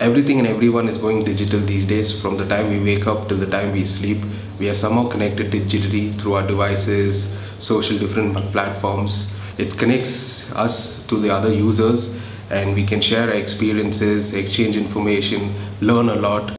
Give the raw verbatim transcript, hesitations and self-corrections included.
everything and everyone is going digital these days. From the time we wake up till the time we sleep, we are somehow connected digitally through our devices, social different platforms. It connects us to the other users, and we can share our experiences, exchange information, learn a lot.